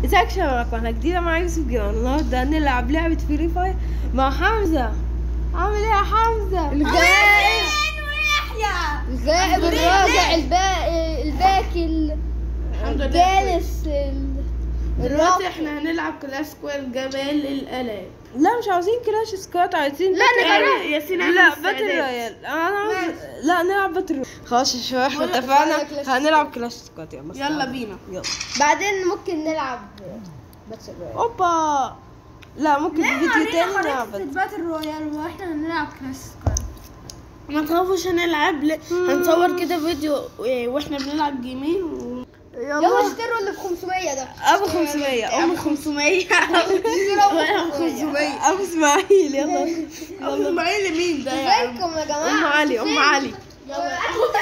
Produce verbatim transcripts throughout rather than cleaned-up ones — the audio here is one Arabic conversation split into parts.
ازيك يا شباب، قناة جديدة مع يوسف جيران. النهارده هنلعب لعبة فري فاير مع حمزة. عامل ايه يا حمزة؟ الغائب الغائب الراجع الباقي الباكي الجالس. دلوقتي احنا هنلعب كلاش سكواد جمال الالات. لا مش عاوزين كلاش سكواد، عايزين لا نجرب. ياسين لا باتل رويال. انا عاوز لا نلعب باتل رويال. خلاص يا شباب احنا اتفقنا هنلعب كلاش سكواد. يلا يلا بينا. يلا بعدين ممكن نلعب باتل رويال. اوبا لا ممكن في فيديو تاني نلعب باتل رويال واحنا هنلعب كلاش سكواد. ما تخافوش هنلعب ل... هنصور كده فيديو واحنا بنلعب جيمين و... يلا اشتروا اللي ب خمسمية ده. ابو خمسمية ام خمسمية اشتروا خمسمية ابو اسماعيل. يلا ابو اسماعيل مين ده يا عم؟ ازيكم يا جماعة؟ ام علي ام علي يلا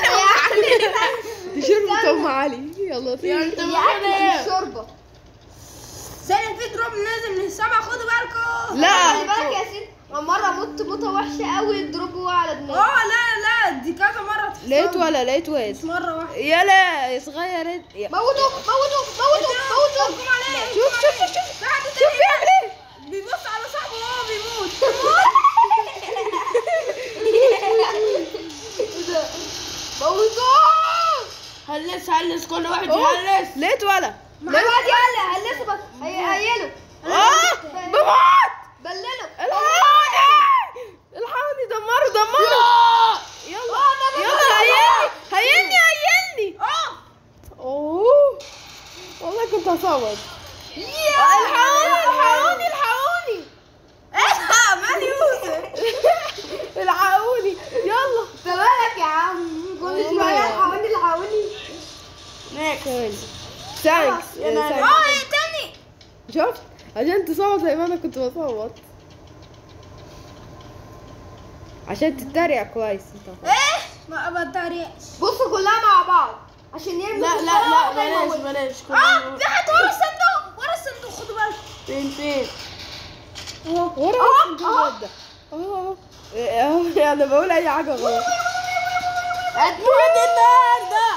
شربة ام علي. يلا يا انت يا معانا أكل الشوربة. ثاني في دروب نازل من السما، خدوا بالكم. لا خلي بالك يا سيدي، مرة مت موتة وحشة قوي الدروب وقع على دماغي. اه لا لا دي كذا مرة تحصل. لقيت ولا لقيت واد مش مرة واحدة. يلا يا صغير. يا- موتوا موتوا موتوا موتوا. حكم عليه. شوف شوف شوف شوف في حد شوف تاني بيعمل ايه. بيبص على صاحبه وهو بيموت. موتوا. هلس هلس كل واحد يهلس. لقيت ولا ما بعد يلا هلسوا بس هيقيلوا. اه بموت. بللوا. الحقوني الحقوني دمروا دمروا. يلا يلا هيلني هيلني هيلني. اه اوه والله كنت هصوت. الحقوني الحقوني الحقوني ايه مال يوسف. الحقوني يلا. انت مالك يا عم؟ كل شوية الحقوني الحقوني. ثانكس ثانكس. اه ايه تاني. شفت عشان تصوت زي ما انا كنت بصوت، عشان تتريق كويس انت. ايه ما بتريقش. بصوا كلها مع بعض عشان يرموا. لا لا لا بلاش بلاش. اه في حد ورا الصندوق، ورا الصندوق، خدوا بالكم. فين فين؟ ورا الصندوق ده اهو اهو. انا بقول اي حاجه غلط. موت النار ده.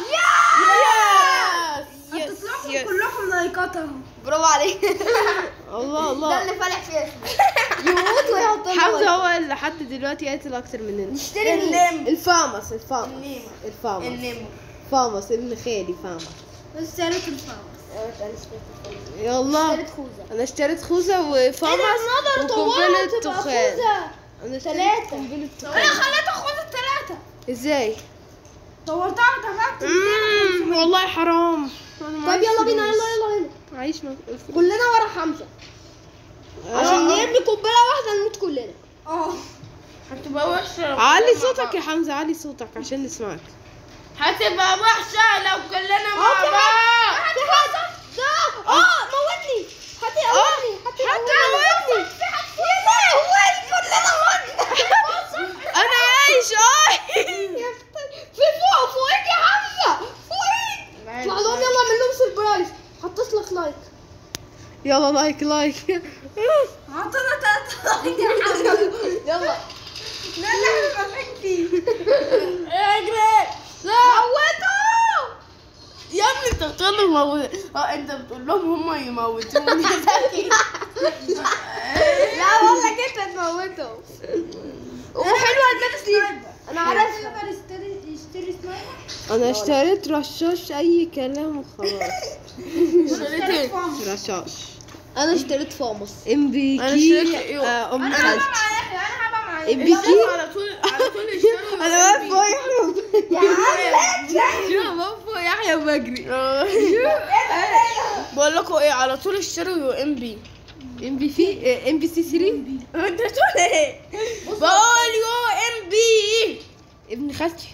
يس هتطلعكم يس كلكم لايكات اهو. برافو عليك. الله ده الله. اللي فالح في اسمه. يموت ويحط لنا حمزه لايك. هو اللي لحد دلوقتي قاتل اكتر مننا. نشتري مين؟ النمر. الفامس الفامس النمر. الفامس النمر. فامس ابن خالي فامس. اشتريت الفرس. يلا اشتريت خوذة. انا اشتريت خوذه وفامس وقنبله دخان. انا اشتريت ثلاثة. قنبله انا دخان. خليت اخد الثلاثة. ازاي؟ طورتها ودفعت مم، والله حرام. أنا طب معيش يلا بينا فلوس. يلا يلا يلا. عايش ما كلنا ورا حمزة عشان نرمي قنبلة واحدة نموت كلنا. اه هتبقى وحشة. علي صوتك يا حمزه، علي صوتك عشان نسمعك. هتبقى وحشة لو كلنا مع اه في بعض. حد في حد ده. اه موتني. هاتي قوتني هاتي قوتني. في حد يا لهوي كلنا متنا. انا عايش اه. في فوق فوقك يا حمزة فوقك. اطلع لهم يلا اعمل لهم سربرايز. حطيت لك لايك. يلا لايك لايك. عطنا ثلاثة لايك يا حمزة. يلا لا لا ما فيكي. اجري. لا موتوا. يا ابني انت بتقول لهم موت. اه انت بتقول لهم هم يموتوني. ذكي. لا والله انت تموتهم. وحلوة البيبس دي انا عارفها. يقدر يشتري يشتري سنايبر. انا اشتريت رشاش اي كلام وخلاص. اشتريت ايه؟ رشاش انا اشتريت فاموس. ام بي أنا كي. اشتريت إيه؟ آه، ام انا خالتي. هبقى مع يحيى، انا هبقى مع ام يحيى. بي كي. على طول على طول اشتروا. انا واقف فوق يحيى. يا عم شوف واقف فوق يحيى وبجري. بقول لكم ايه، على طول اشتروا يو ام بي. ام بي في ام بي سي ثلاثة. انت بتقول ايه؟ بقول يو ام بي. ابن خالتي.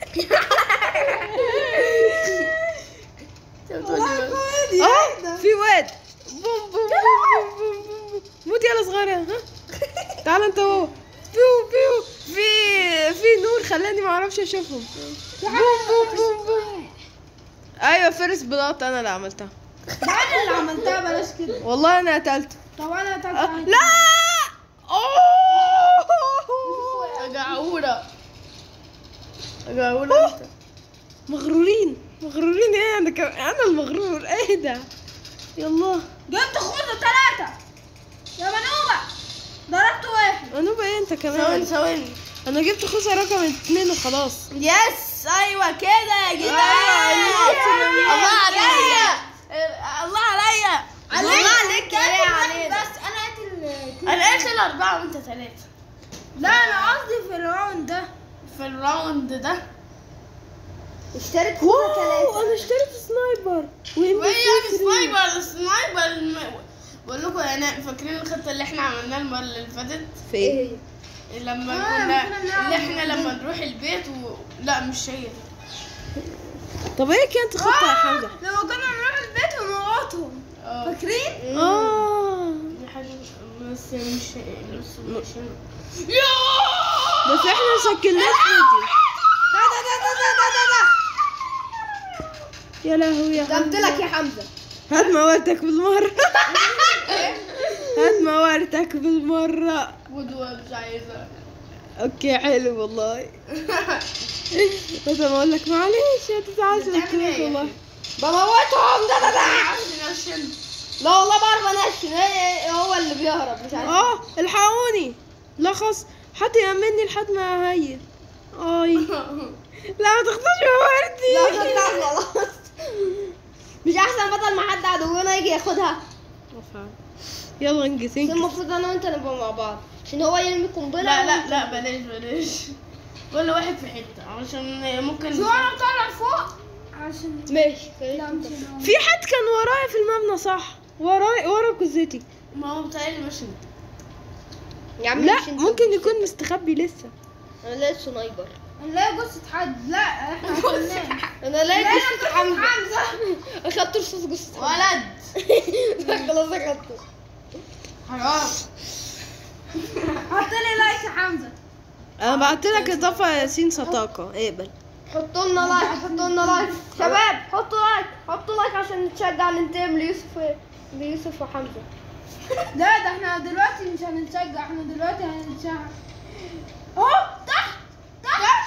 اه في واد. بوم بوم بوم بوم بوم. موت يلا صغيرة. ها تعال انت هو. بيو بيو. في في نور خلاني ما اعرفش اشوفهم. بوم بوم بوم بوم. ايوه فيرست بلاط انا اللي عملتها. انا اللي عملتها، بلاش كده. والله انا قتلته. طب انا أه. هتعمل. لا اوه جعورة جعورة انت. مغرورين مغرورين ايه. انا كم... انا المغرور ايه ده. يلا جبت خوذة ثلاثة يا منوبة، ضربت واحد. انوبة ايه انت ثواني كمان؟ ثواني. انا جبت خوذة رقم اتنين وخلاص. يس ايوه كده يا جدعان. الله عليا الله عليا الله عليك يا علينا. بس انا قلت انا قلت الاربعه وانت ثلاثه. لا انا قصدي في الراوند ده. في الراوند ده اشتريت خوذة ثلاثة. انا اشتريت سنايبر وهي سنايبر سنايبر. بقول لكم انا فاكرين الخطه اللي احنا عملناها المره اللي فاتت في ايه هي؟ لما آه، كنا كنا بنلعب اللي احنا لما نروح البيت و... لا مش هي دي. طب ايه كانت خطة يا حمزة؟ لما كنا نروح البيت ونموتهم، اه فاكرين؟ اه دي حاجه بس مش هي بس مش هي. بس احنا شكلناش فيديو. ده ده ده ده ده ده ده يا لهوي يا جبت حمزة. لك يا حمزة. هات موارتك بالمرة. هات موارتك بالمرة. ودوة مش عايزه. اوكي حلو والله. بس انا اقول لك معلش ما تزعلش من بتعمل ايه كده يا والله. بموتهم ده ده ده. عشان لا والله بعرف انشن. ايه هو اللي بيهرب مش عارف. اه الحقوني. لا خلاص حد يأمني لحد ما هين. اي لا ما تاخدوش موارتي. لا خدتها خلاص. مش احسن بدل ما حد عدونا يجي ياخدها؟ يلا انجز بس انجز. المفروض انا وانت نبقى مع بعض عشان هو يرمي قنبله. لا لا لا بلاش بلاش. كل واحد في حته عشان ممكن. شو انا طالع فوق عشان ماشي. لا مش هنا. في حد كان ورايا في المبنى صح؟ وراي ورا كوزتي. ما هو بتاعي مش انت. يا عم لا مش انت ممكن ومش يكون انت. مستخبي لسه. انا لقيت سنايبر. نلاقي جثة حد. لا احنا قلنا انا لقيت جثة حمزة. حمزة. اخدت رصاص جثة ولد حمزة. خلاص اخدته. حرام. حط لي لايك يا حمزة. انا بعت لك اضافه يا ياسين صداقه اقبل. حطوا لنا لايك حطوا لنا لايك شباب. حطوا لايك حطوا لايك عشان نتشجع ننتقم ليوسف ليوسف وحمزة. لا ده احنا دلوقتي مش هنتشجع، احنا دلوقتي هنتشجع. اهو تحت تحت.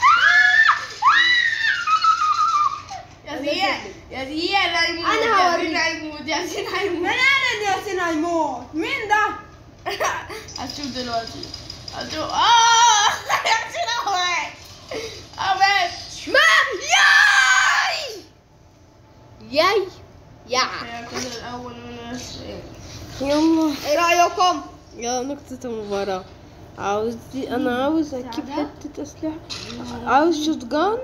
يا زياد يا زياد هيموت. أنا هوريك. ياسين هيموت ياسين هيموت. من انا ياسين هيموت؟ مين ده؟ هتشوف دلوقتي هتشوف. اه ياسين اهوت اهوت. ما ياي ياي يا هي كده الاول من يلا ايه رايكم؟ يلا نقطة المباراة. عاوز دي انا عاوز اجيب حتة اسلحة. عاوز شوت جان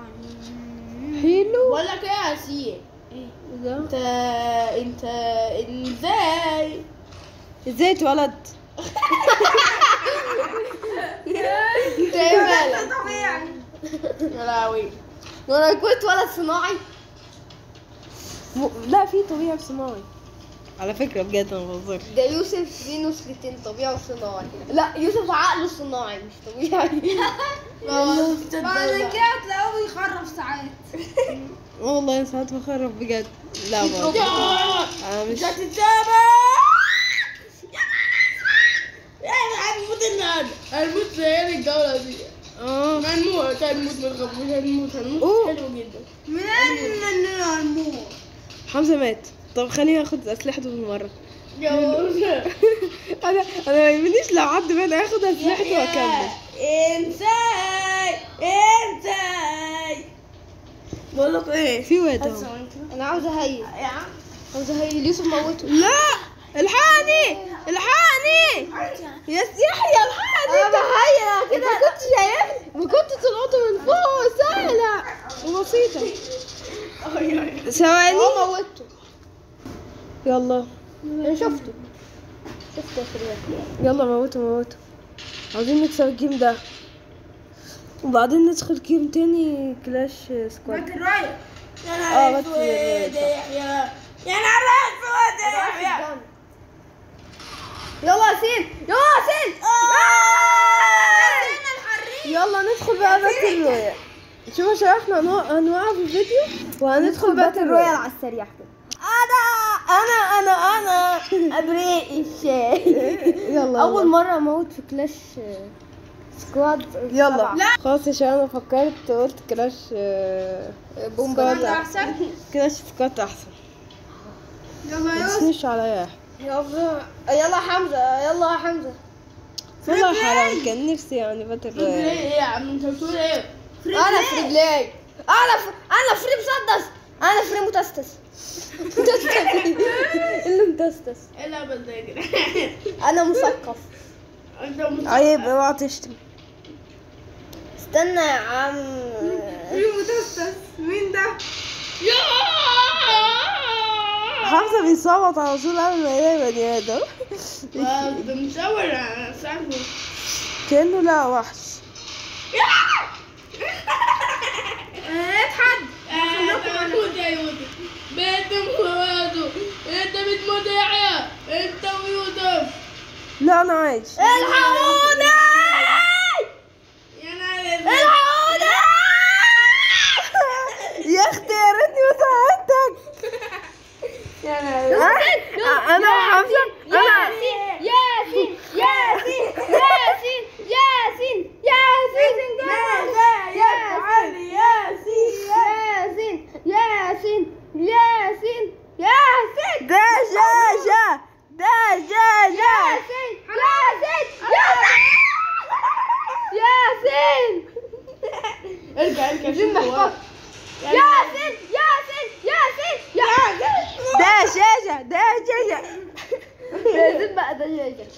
حلو. بقول لك ايه يا ياسين. ده انت انت ازاي ازاي اتولد؟ انت ايه مالك؟ طبيعي. يا لهوي. وانا كنت ولد صناعي. م... لا في طبيعي وصناعي على فكرة بجد انا بهزر. ده يوسف فيه نسختين طبيعي وصناعي. لا يوسف عقله صناعي مش طبيعي. بعد كده تلاقوه بيخرف ساعات. والله ساعات بخرب بجد. لا والله انا مش هتتابع. يا هنموت النهارده هنموت في هذه الجولة دي. اه هنموت هنموت ما تخافوش هنموت هنموت أوه. حلو جدا. من اننا هنموت. حمزة مات. طب خليني اخد اسلحته بالمرة. يلا انا انا ما يهمنيش لو حد بقى ياخد اسلحته واكمل. انساي انساي. بقول لك ايه في واد اهو. انا عاوزه هيل يا عم عاوزه هيل يوسف موته. لا الحقني الحقني يا يحيى الحقني. انا بهيل كده. ما كنتش شايفني ما كنت طلعت من فوق سهلة وبسيطة. ثواني هو موته. يلا انا شفته شفته في الوقت. يلا موتوا موتوا. عاوزين نكسب الجيم ده وبعدين ندخل جيم تاني كلاش سكواد. باك الرايت. يا اه نهار بس اسود يا يحيى يا نهار اسود يا يحيى. يلا ياسين يلا ياسين. يلا ندخل بقى باتل رويال. شوفوا يا شباب احنا هنوق- هنوقف الفيديو وهندخل باتل رويال على السريع كده. انا انا انا انا ابريق الشاي. يلا اول مره اموت في كلاش سكواد. يلا سبعة. خلاص يا شباب انا فكرت قلت كلاش آه، بومبا سكواد احسن. كلاش سكواد احسن. يلا ما يا يوسف. تسنيش عليا يا أحمد. يلا يلا حمزة، يلا يا حمزة. والله حرام كان نفسي يعني باتل ايه رويال. ايه يا عم انت بتقول ايه؟ انا في رجلي، انا في انا فري مسدس، انا فري متستس. اللي متستس. ايه الهبل ده يا جدعان؟ انا مثقف. انت مت- عيب اوعى تشتم. استنى يا عم. في متستس مين ده؟ حمزة بيصوت على طول قبل ما يلاقي بني آدم. ده مصور على صاحبه. كأنه لا وحش. اضحك. انت بتموت يا يوسف. بنت موادو. انت بتموت يا يحيى. انت ويوسف. لا أنا عايش. الحقوني، يا نهار اسود. الحقوني. يا أختي يا ريتني ما ساعدتك. يا نهار أه؟ أنا وحمزة أنا ياسين ياسين ياسين ياسين ياسين ياسين ماذا يفعل ياسين؟ ياسين ياسين ياسين ياسين ده جاجة دجاجة. ياسين ياسين ياسين ارجع ارجع شوف هو. ياسين ياسين ياسين ياسين دجاجة دجاجة. لازم بقى دجاجة.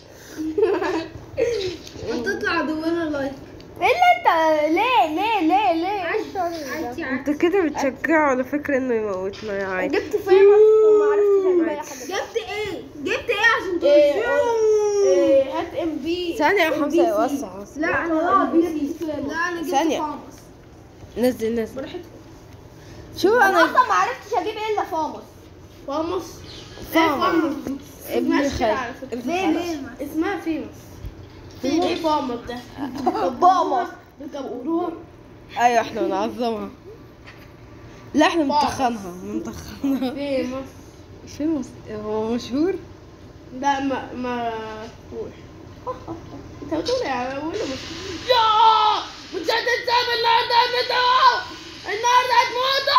هتطلع دونا لايك. ايه اللي انت ليه ليه ليه ليه عادي انت كده بتشجعه على فكرة انه يموتنا يا عادي. جبت فيمس وما عرفتش اعمل اي حاجه. جبت ايه؟ جبت ايه عشان ايه تقول؟ ايه هات ام بي. ثانية يا حمزة يوسع. لا انا جبت لا انا جبت ثانية. فامس. نزل نزل. براحتك. شو انا انا اصلا ما عرفتش اجيب الا فامس. فاموس. فاموس. ابن ابن خالد. خالد. ابن ليه خالد. ليه؟ اسمها فيموس. ايه فاموس ده؟ فامس. انت بقولوها. ايوه احنا بنعظمها. لا احنا بنتخنها بنتخنها. فيموس. فيموس هو مشهور. لا ما ما روح. انت بتقول ايه على اول يا مش هتتساب النهارده هتموت. النهارده هتموت.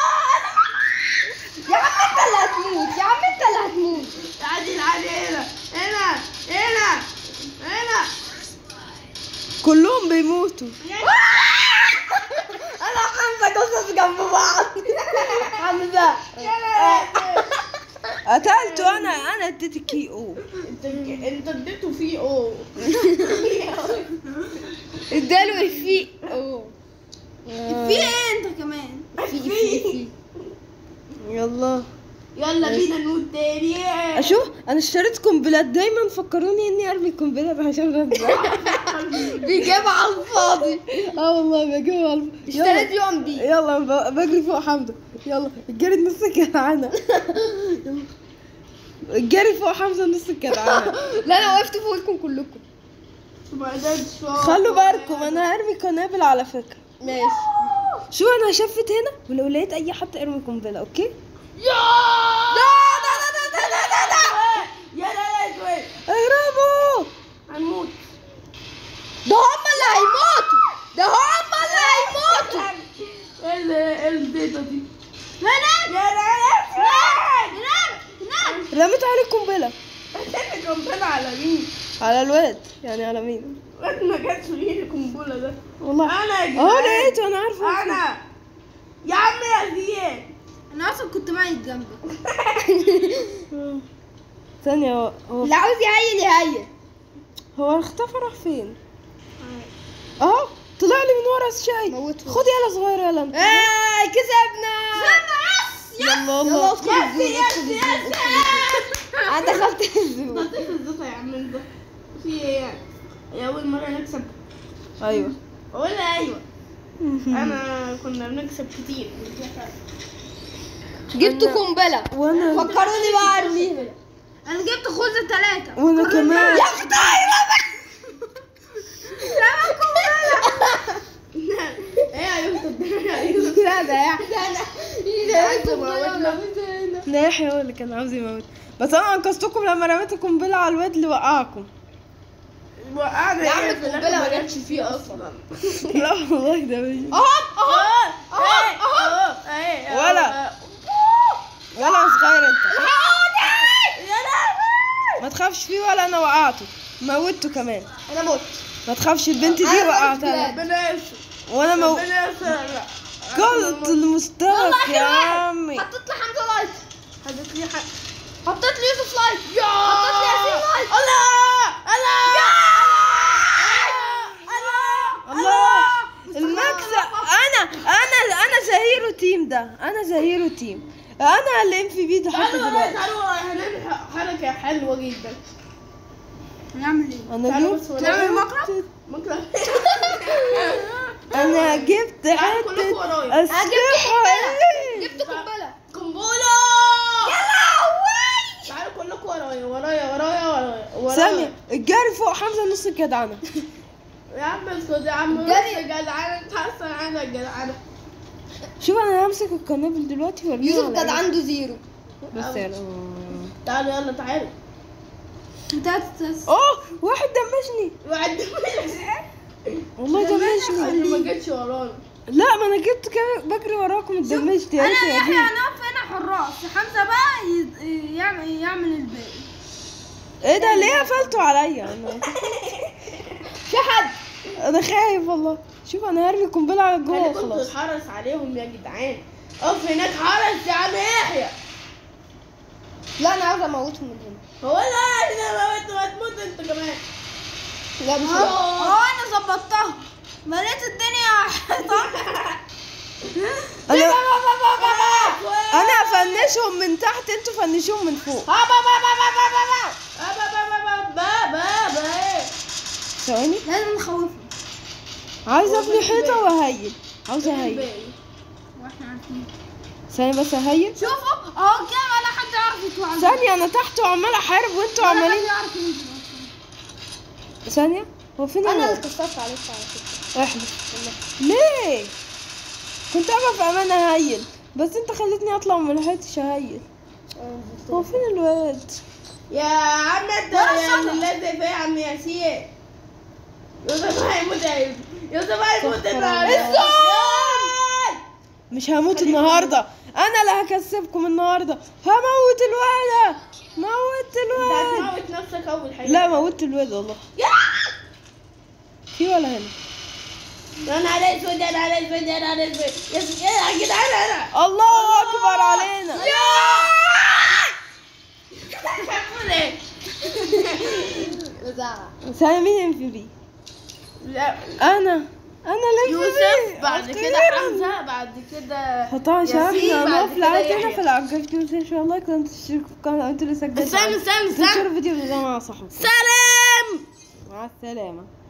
يا عم انت اللي هتموت، يا عم انت اللي هتموت. تعالي تعالي هنا هنا هنا هنا. كلهم بيموتوا. انا وحمزه قصص جنب بعض. حمزه قتلته انا انا اديت كي او. انت انت اديته فيه اوه. اداله يفيق اوه. في ايه انت كمان؟ في في في. يلا يلا بينا نموت تاني. اشوف انا اشتريت قنبلات دايما فكروني اني ارمي قنبله عشان ارجع. بيجيب على الفاضي. اه والله بجيبها على الف- اشتريت يلا يوم دي. يلا أنا ب- بجري فوق حمزه. يلا الجري نص الجدعانه. الجري فوق حمزه نص الجدعانه. لا انا وقفت فوقكم كلكم. ما قدرتش. خلوا بالكم انا هرمي قنابل على فكره. ماشي. شو انا شفت هنا ولو لقيت اي حد ارمي قنبله اوكي. يا لا لا لا لا لا لا لا. يا لا لا اهربوا. هنموت. ده هم اللي هيموتوا، ده هم اللي هيموتوا. ايه ال- ايه البيضه دي؟ هناك يا لا لا هناك هناك هناك. رميت عليه قنبله. انت قنبله على مين؟ على الواد يعني على مين. وقت ما جاتش في ايدي قنبله ده. والله انا يا اه جدعان. لقيته انا عارفه. انا يا عم يا زياد. انا اصلا كنت ميت جنبك. ثانيه هو هو, اللي عاوز يهيل يهيل. هو اختفى راح فين. اهو طلع لي من ورا الشاي. موته. خد يلا صغير يلا انت. ايه كسبنا. يلا يلا الله. ادخل الزون، ادخل الزون، ادخل الزون. انا دخلت الزون. لطيف الزفه يا عم انت. في ايه يعني؟ يا اول مره نكسب. ايوه. ولا ايوه. انا كنا بنكسب كتير. جبت قنبله وانا فكروني بقى ارميها. انا جبت خوذه ثلاثة. وانا كمان. يا اختي ايه يا يوسف ده يا يوسف. لا ده يا لا يحيى هو اللي كان عاوز يموت بس انا انقذتكم لما رميت القنبله على الواد اللي وقعكم. وقعنا يا عم ايه في القنبلة الاخر ما ما جاتش فيه اصلا. لا والله ده مش اهو اهو اهو اهو اهو ولا. ولا صغير انت. الحقوني ما تخافش فيه ولا انا وقعته موته كمان. انا موت. ما تخافش البنت دي أنا وقعتها ربنا يستر وانا مو ربنا يستر. قلت المشترك يا عمي. حطيت لي حمزه لايك. حطيت لي حق. حطيت لي يوسف لايك. يا حطيت لي ياسين لايك. الله الله الله المكسب. انا انا انا زهيرو تيم ده، انا زهيرو تيم، انا اللي ام في بي ده حتى تعالوا دلوقتي. تعالوا هنعمل حركة حلوة جدا. هنعمل ايه؟ انا تعالوا جبت بس تعمل ورايا. مقلب؟ مقلب. انا جبت تعالوا كلكم حته ورايا. اسلحه. ايه جبت قنبله. قنبلة. يلا هوي. تعالوا كلكم ورايا ورايا ورايا ورايا ورايا. ثانيه الجري فوق حمزه نص الجدعنه. يا عم اسكت يا عم. جري. بص جدعانة تحصل عنك جدعانة. شوف انا همسك القنابل دلوقتي وارميها يوسف على كان إيه. عنده زيرو. بس يلا. تعالوا يلا تعالوا. انت اوه واحد دمجني وعد والله دمجني. اللي ما جتش ورانا. لا ما انا جبت كمان بجري وراكم اتدمجت يا انا ريت يا يحيى دي. هنقف هنا حراس، حمزه بقى ي- يعمل يعمل الباقي. ايه ده ليه قفلتوا عليا؟ انا في حد. انا خايف والله. شوف انا هرمي قنبله على انا جوه كنت خلاص. بحرس عليهم يا جدعان. اقف هناك حرس يا عم يحيى. لا انا عاوز اموتهم من هنا. هو لا انا موت وهتموت انت كمان. لا مش اه انا ظبطتها. مليت الدنيا حيطان. انا انا افنشهم من تحت انتوا فنشوهم من فوق. ثواني لازم نخوفهم عايزه ابني حيطه واهيل. عاوزه اهيل واحنا عارفين. ثانيه بس اهيل. شوفوا اهو كده ولا حد يعرف يتوعد. ثانيه انا تحت وعمال احارب وانتوا ولا حد عمالين. يعرف ينزل. ثانيه هو فين انا اللي الواد؟ كسرت عليك على فكره. احلف ليه؟ كنت ابقى في امان اهيل بس انت خليتني اطلع وما لحقتش اهيل. هو فين الواد؟ يا عم انت يا اللي لازق فيا يا عم ياسين. يوسف هيموت يا يوسف هيموت النهارده. مش هموت النهارده، انا اللي هكسبكم النهارده. هموت الولد. موت انت الولد. هتموت نفسك اول حاجه. لا موت الولد والله. في ولا هنا؟ انا على اسود انا على اسود انا على اسود. يا جدعان انا. الله اكبر علينا. ثاني مين ام في بي؟ لا انا انا اللي يوسف بعد كده حمزه بعد كده حطها شرحنا ياسين، بعد هنقف كده لعبتنا يحيى. في العجبتكم ان شاء الله كنتوا تشتركوا في القناه وانتوا اللي سجلتوا. استنى استنى تنشروا استنى الفيديو ده مع صاحبكم. سلام. مع السلامه.